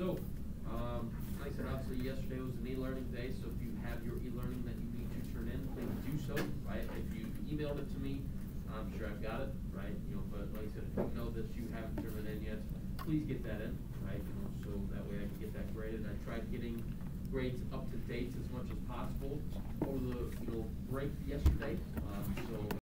So, like I said, obviously yesterday was an e-learning day, so if you have your e-learning that you need to turn in, please do so, right? If you emailed it to me, I'm sure I've got it, right? But like I said, if you know that you haven't turned it in yet, please get that in, right? So that way I can get that graded. I tried getting grades up to date as much as possible over the break yesterday. So